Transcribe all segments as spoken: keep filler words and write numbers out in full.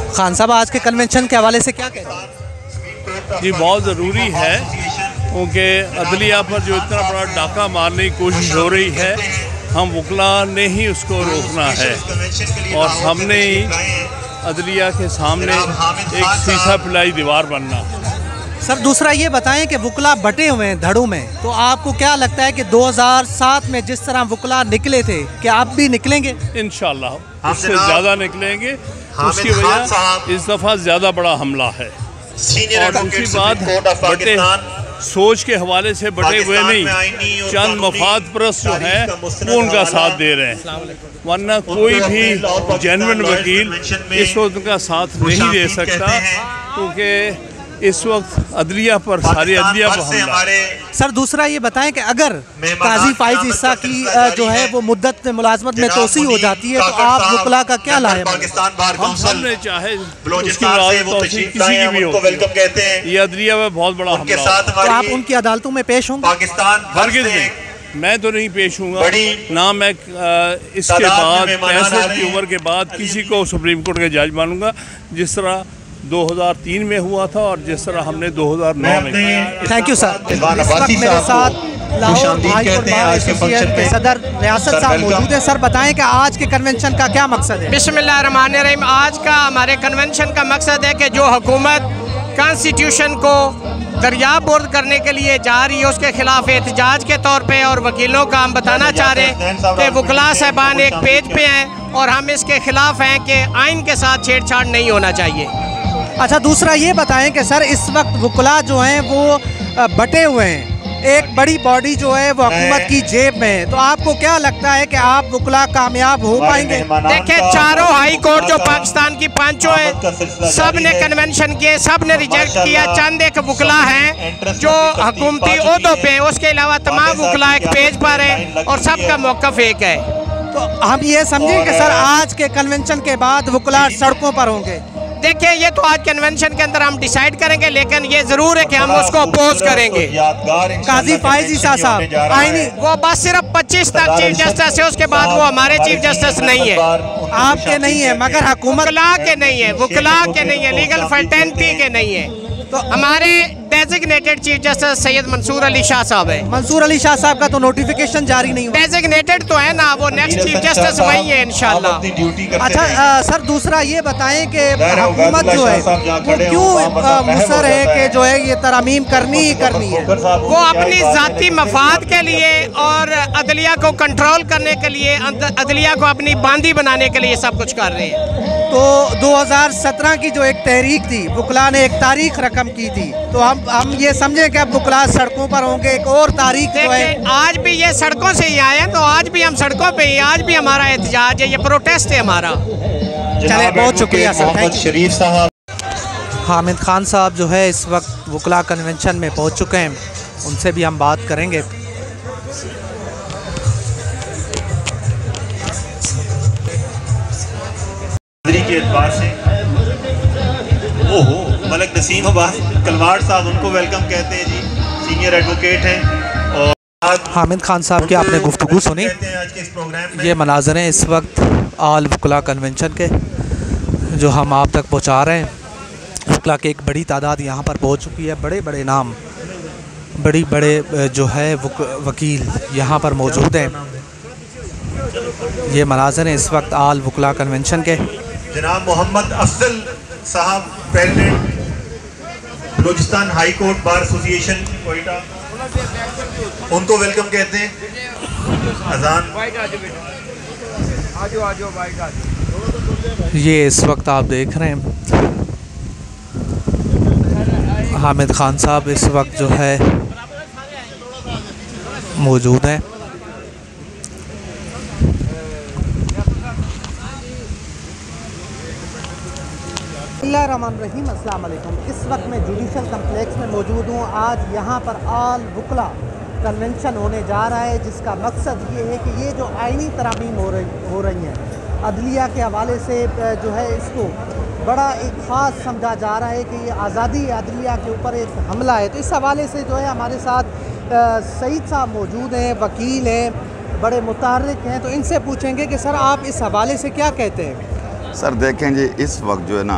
खान साहब, आज के कन्वेंशन के हवाले से क्या कहते हैं? जी, बहुत ज़रूरी है क्योंकि अदलिया पर जो इतना बड़ा डाका मारने की कोशिश हो रही है, हम वकला ने ही उसको रोकना है और हमने ही अदलिया के सामने एक शीशा पिलाई दीवार बनना। सर, दूसरा ये बताएं कि वकला बटे हुए हैं धड़ों में, तो आपको क्या लगता है कि दो हज़ार सात में जिस तरह वकला निकले थे, क्या आप भी निकलेंगे? इंशाअल्लाह उससे ज़्यादा निकलेंगे। उसकी वजह इस दफ़ा ज़्यादा बड़ा हमला है और दूसरी बात, बटे सोच के हवाले से बटे हुए नहीं, चंद मफाद परस्त जो है वो उनका साथ दे रहे हैं, वरना कोई भी जेन्युइन वकील इस वक्त उनका साथ नहीं दे सकता क्योंकि इस वक्त अदलिया पर सारी अदलिया पर हमला है। सर, दूसरा ये बताएं कि अगर काजी फाइज ईसा की जो है वो मुद्दत मुलाजमत में तोसी हो जाती है, तो आप वकला का क्या लाए? हम सब ने चाहे उसकी तोसी किसी की भी हो, ये अदलिया में बहुत बड़ा हमला है, तो आप उनकी अदालतों में पेश होंगे? हरगिज़ नहीं, मैं तो नहीं पेश हूँगा ना, मैं इसके बाद पैंसठ की उम्र के बाद किसी को सुप्रीम कोर्ट के जज मानूंगा, जिस तरह दो हज़ार तीन में हुआ था और जिस तरह हमने दो हज़ार नौ में। Thank you sir. इस वक्त मेरे साथ लाहौर भाई बार एसोसिएशन के सदर रियासत साहब मौजूद हैं। सर, बताएं कि आज के कन्वेंशन का क्या मकसद है? बिस्मिल्लाहिर्रहमानिर्रहीम। आज का हमारे कन्वेंशन का मकसद है कि जो हुकूमत कॉन्स्टिट्यूशन को दरियाबुर्द करने के लिए जा रही है, उसके खिलाफ एहतजाज के तौर पे और वकीलों का हम बताना चाह रहे हैं कि वकला साहबान एक पेज पे हैं और हम इसके खिलाफ हैं कि आइन के साथ छेड़छाड़ नहीं होना चाहिए। अच्छा, दूसरा ये बताएं कि सर इस वक्त वकला जो हैं वो बटे हुए हैं, एक बड़ी बॉडी जो है वो हुकूमत की जेब में है, तो आपको क्या लगता है कि आप वकला कामयाब हो पाएंगे? देखिए, चारों हाई कोर्ट जो पाकिस्तान की पांचों है, सब ने कन्वेंशन किए, सब ने रिजेक्ट किया। चंद एक वकला हैं जो हुकूमती ओहदों पे, उसके अलावा तमाम वकला एक पेज पर है और सबका मौक़िफ़ एक है। तो हम ये समझें कि सर आज के कन्वेंशन के बाद वकला सड़कों पर होंगे? देखिए, ये तो आज कन्वेंशन के अंदर हम डिसाइड करेंगे, लेकिन ये जरूर है कि हम उसको अपोज करेंगे। काजी फाइज ईसा साहब आईनी वो बस सिर्फ पच्चीस तक चीफ जस्टिस है, उसके बाद वो हमारे चीफ जस्टिस नहीं है। आपके नहीं है मगर हुकूमत वकला के नहीं है, वकला के नहीं है, लीगल फर्टेनिटी के नहीं है, तो हमारे designated chief justice Syed Mansoor Ali Shah साहब है। मंसूर अली शाह साहब का तो नोटिफिकेशन जारी नहीं हुआ। डेजिग्नेटेड तो है ना, वो नेक्स्ट चीफ जस्टिस वही है इंशाल्लाह। अच्छा आ, सर, दूसरा ये बताएं कि हुकूमत जो है वो क्यों मुसर है कि जो है ये तरमीम करनी ही करनी है? वो अपनी जाती मफाद के लिए और अदलिया को कंट्रोल करने के लिए, अदलिया को अपनी बांदी बनाने के लिए सब कुछ कर रहे हैं। तो दो हज़ार सत्रह की जो एक तहरीक थी, वकला ने एक तारीख रकम की थी, तो हम हम ये समझें कि अब वकला सड़कों पर होंगे, एक और तारीख जो है। आज भी ये सड़कों से ही आए हैं, तो आज भी हम सड़कों पे ही, आज भी हमारा एहतजाज है, ये प्रोटेस्ट है हमारा। चले, बहुत शुक्रिया सर, थैंक यू। शरीफ साहब हामिद खान साहब जो है इस वक्त वकला कन्वेंशन में पहुंच चुके हैं, उनसे भी हम बात करेंगे। के एतबार से ओहो मलिक नसीम अब्बास कलवाड़ साहब, उनको वेलकम कहते हैं जी, सीनियर एडवोकेट हैं। और हामिद खान साहब की आपने गुफ्तगू सुनी। ये मनाज़रे इस वक्त आल वकला कन्वेंशन के जो हम आप तक पहुंचा रहे हैं। वकला की एक बड़ी तादाद यहाँ पर पहुंच चुकी है, बड़े बड़े नाम, बड़ी बड़े जो है वकील यहाँ पर मौजूद हैं। ये मनाज़रे इस वक्त आल वकला कन्वेंशन के। जनाब मोहम्मद अफजल साहब, president Balochistan high court bar association Quetta, उनको वेलकम कहते हैं। अजान ये इस वक्त आप देख रहे हैं हामिद खान साहब इस वक्त जो है मौजूद हैं। बिस्मिल्लाहिर्रहमानिर्रहीम, अस्सलाम वालेकुम। इस वक्त मैं जुडिशल कम्प्लेक्स में मौजूद हूँ। आज यहाँ पर आल वकला कन्वेंशन होने जा रहा है, जिसका मकसद ये है कि ये जो आइनी तरामीम हो रही हो रही हैं अदलिया के हवाले से, जो है इसको बड़ा एक ख़ास समझा जा रहा है कि ये आज़ादी अदलिया के ऊपर एक हमला है। तो इस हवाले से जो है हमारे साथ सईद साहब मौजूद हैं, वकील हैं, बड़े मुतहर्रिक हैं, तो इनसे पूछेंगे कि सर आप इस हवाले से क्या कहते हैं? सर देखें जी, इस वक्त जो है ना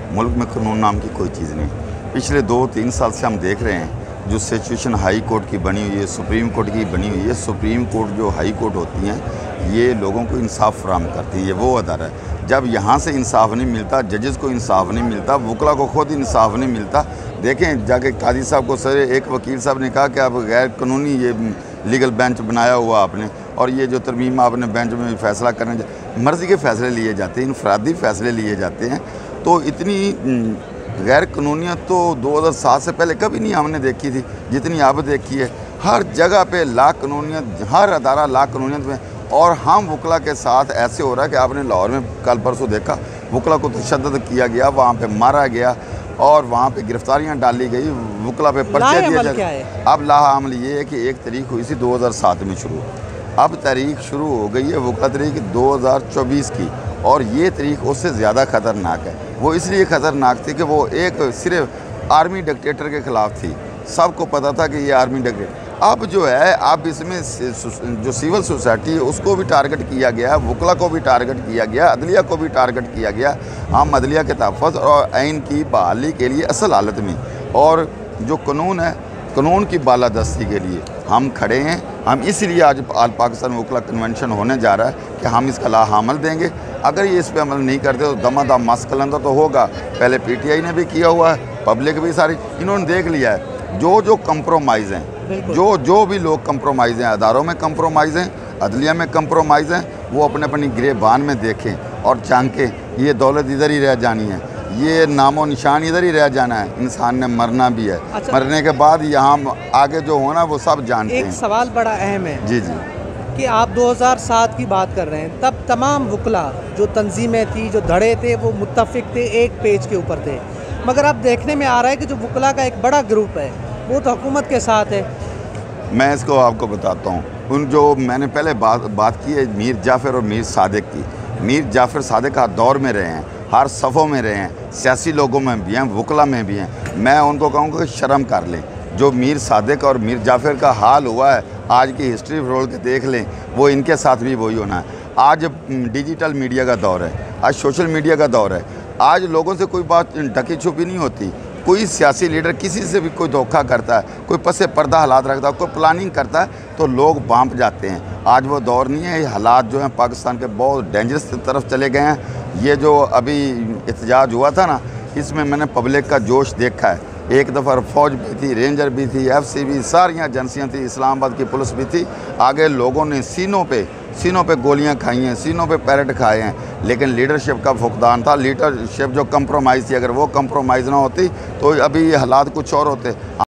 मुल्क में कानून नाम की कोई चीज़ नहीं। पिछले दो तीन साल से हम देख रहे हैं जो सिचुएशन हाई कोर्ट की बनी हुई है, सुप्रीम कोर्ट की बनी हुई है। सुप्रीम कोर्ट जो हाई कोर्ट होती हैं ये लोगों को इंसाफ फराहम करती है, वो अदारा है। जब यहाँ से इंसाफ नहीं मिलता, जजेस को इंसाफ नहीं मिलता, वकला को खुद इंसाफ नहीं मिलता। देखें जाके कादी साहब को सर एक वकील साहब ने कहा कि आप गैर कानूनी ये लीगल बेंच बनाया हुआ आपने, और ये जो तरमीम आपने बेंच में फैसला करने, मर्ज़ी के फ़ैसले लिए जाते हैं, इनफरादी फ़ैसले लिए जाते हैं। तो इतनी गैर कानूनियत तो दो हज़ार सात से पहले कभी नहीं हमने देखी थी जितनी अब देखी है। हर जगह पे ला कानूनियत, हर अदारा ला कानूनियत में। और हम वकला के साथ ऐसे हो रहा है कि आपने लाहौर में कल परसों देखा, वकला को तशद्दुद किया गया, वहाँ पे मारा गया और वहाँ पे गिरफ्तारियाँ डाली गई, वकला पे पर्चे दिए जाए। अब लाअमल ये है कि एक तारीख हुई थी दो हज़ार सात में शुरू, अब तारीख शुरू हो गई है वकला तारीख दो हज़ार चौबीस की, और ये तारीख उससे ज़्यादा ख़तरनाक है। वो इसलिए ख़तरनाक थी कि वो एक सिर्फ आर्मी डिक्टेटर के ख़िलाफ़ थी, सबको पता था कि ये आर्मी डिक्टेटर। अब जो है अब इसमें जो सिविल सोसाइटी है उसको भी टारगेट किया गया, वकला को भी टारगेट किया गया, अदलिया को भी टारगेट किया गया। हम अदलिया के तहफ़्फ़ुज़ और आइन की बहाली के लिए असल हालत में, और जो कानून है कानून की बालादस्ती के लिए हम खड़े हैं। हम इसलिए आज आल पाकिस्तान वकला कन्वेंशन होने जा रहा है कि हम इसका लाअमल देंगे। अगर ये इस पर अमल नहीं करते तो दमादम मसकलंदा तो होगा। पहले पीटीआई ने भी किया हुआ है, पब्लिक भी सारी इन्होंने देख लिया है। जो जो कंप्रोमाइज़ हैं, जो जो भी लोग कंप्रोमाइज़ हैं, अदारों में कंप्रोमाइज़ हैं, अदलिया में कंप्रोमाइज़ हैं, वो अपने अपनी गिरेबान में देखें और झांकें। ये दौलत इधर ही रह जानी है, ये नामो निशान इधर ही रह जाना है। इंसान ने मरना भी है। अच्छा। मरने के बाद यहाँ आगे जो होना वो सब जानते हैं। एक सवाल बड़ा अहम है जी जी कि आप दो हज़ार सात की बात कर रहे हैं, तब तमाम वकला जो तंजीमें थी, जो धड़े थे, वो मुत्तफिक थे, एक पेज के ऊपर थे। मगर अब देखने में आ रहा है कि जो वकला का एक बड़ा ग्रुप है वो तो हुकूमत के साथ है। मैं इसको आपको बताता हूँ। उन जो मैंने पहले बात बात की है मीर जाफ़र और मीर सादिक की। मीर जाफ़र सादिक हर दौर में रहे हैं, हर सफ़ों में रहे हैं, सियासी लोगों में भी हैं, वकला में भी हैं। मैं उनको कहूँगा कि शर्म कर लें। जो मीर सादिक और मीर जाफ़र का हाल हुआ है, आज की हिस्ट्री रोल के देख लें, वो इनके साथ भी वही होना है। आज डिजिटल मीडिया का दौर है, आज सोशल मीडिया का दौर है। आज लोगों से कोई बात ढकी छुपी नहीं होती। कोई सियासी लीडर किसी से भी कोई धोखा करता है, कोई पसे पर्दा हालात रखता है, कोई प्लानिंग करता है तो लोग बांप जाते हैं। आज वो दौर नहीं है। ये हालात जो हैं पाकिस्तान के बहुत डेंजरस तरफ चले गए हैं। ये जो अभी एहतजाज हुआ था ना, इसमें मैंने पब्लिक का जोश देखा है। एक दफ़ा फ़ौज भी थी, रेंजर भी थी, एफ सी भी, सारी एजेंसियाँ थी, इस्लामाबाद की पुलिस भी थी। आगे लोगों ने सीनों पे सीनों पे गोलियां खाई हैं, सीनों पे पैरेट खाए हैं, लेकिन लीडरशिप का फुकदान था। लीडरशिप जो कंप्रोमाइज़ थी, अगर वो कंप्रोमाइज़ ना होती तो अभी ये हालात कुछ और होते।